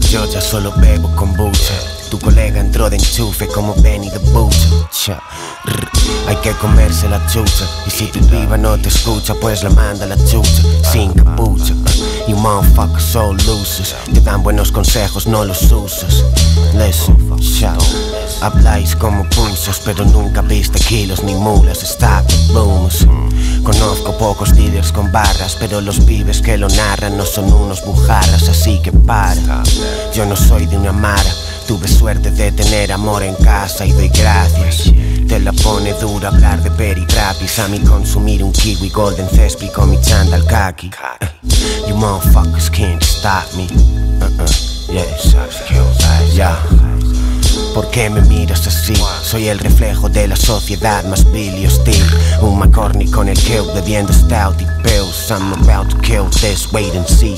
Yo ya solo bebo kombucha. Tu colega entró de enchufe como Benny the Butcher. Hay que comerse la chucha. Y si tu piba no te escucha, pues la manda la chucha sin capucha. You motherfuckers so losers. Te dan buenos consejos, no los usas. Listen, shout. Habláis como pulsos, pero nunca viste kilos ni mulas. Stop the booms. Conozco pocos líderes con barras, pero los pibes que lo narran no son unos bujarras, así que para. Yo no soy de una mara. Tuve suerte de tener amor en casa y doy gracias. Te la pone dura hablar de peritrapis. A mí consumir un kiwi golden cespri con mi chándal kaki. You motherfuckers can't stop me. Yeah. ¿Por qué me miras así? Soy el reflejo de la sociedad más vil y hostil. Un McCorney con el kill bebiendo stout y pills. I'm about to kill this, wait and see.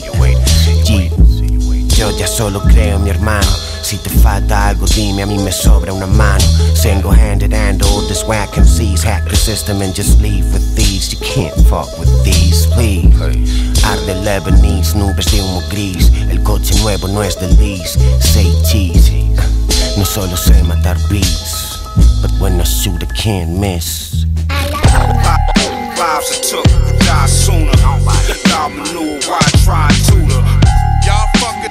Yo ya solo creo en mi hermano. Si te falta algo dime, a mí me sobra una mano. Single-handed handle this whack MCs. Hack the system and just leave with these. You can't fuck with these, please. Arde Lebanese, nubes de humo gris. El coche nuevo no es de lease. Say cheese. No solo sé matar beats, but when I shoot I can't miss. Lives I took, die sooner. Y'all manure, why try tutor? Y'all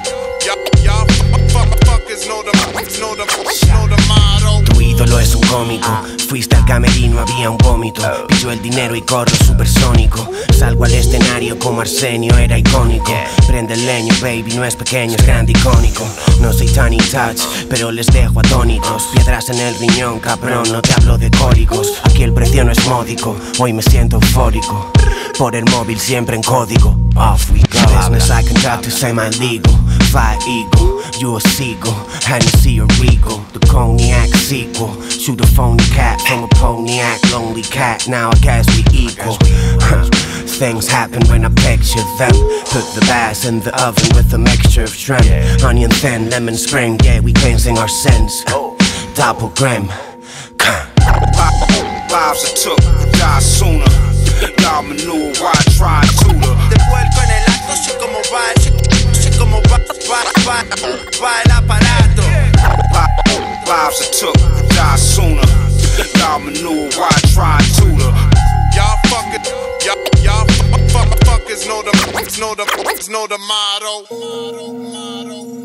fuckers know the motto. Tu ídolo es un cómico. Fuiste al camerino, había un vómito. Pillo el dinero y corro supersónico. Salgo al escenario como Arsenio, era icónico. Prende el leño, baby, no es pequeño, es grande, icónico. No soy Tiny Touch, pero les dejo atónitos. Piedras en el riñón, cabrón, no te hablo de cólicos. Aquí el precio no es módico, hoy me siento eufórico. Por el móvil siempre en código. Off we go. Business I conduct is semi-legal. Fire eagle, you a seagull. Hennessy a regal, the cognac sequel. Shoot a phony cat from a Pontiac. Lonely cat, now I guess we equal. Things happen when I picture them. Put the bass in the oven with a mixture of shrimp. Onion thin, lemon spring, yeah, we cleansing our sins. Doppelgänger. Lives I took, die sooner. Y'all manure, why try tutor? Te vuelco en el acto, sé cómo va el aparato. Lives I took, die sooner. Y'all manure, why try tutor? Y'all fuckers know the motto.